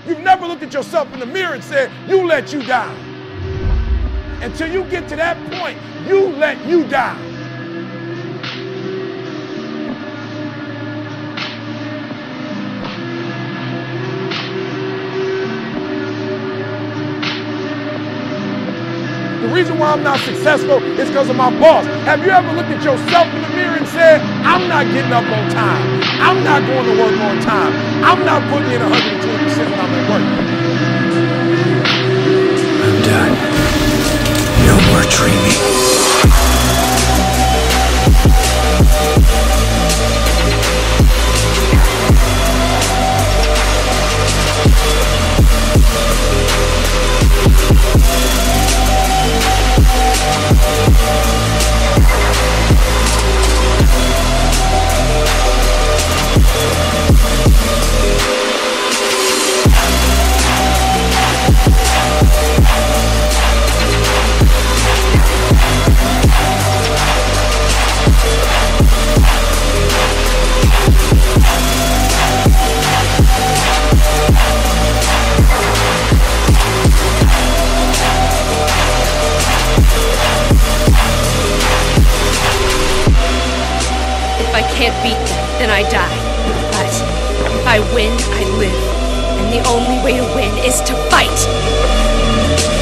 You've never looked at yourself in the mirror and said, you let you down. Until you get to that point, you let you down. The reason why I'm not successful is because of my boss. Have you ever looked at yourself in the mirror and said, I'm not getting up on time. I'm not going to work on time. I'm not putting in 120% when I'm at work. I'm done. No more dreaming. Can't beat them, then I die. But if I win, I live. And the only way to win is to fight.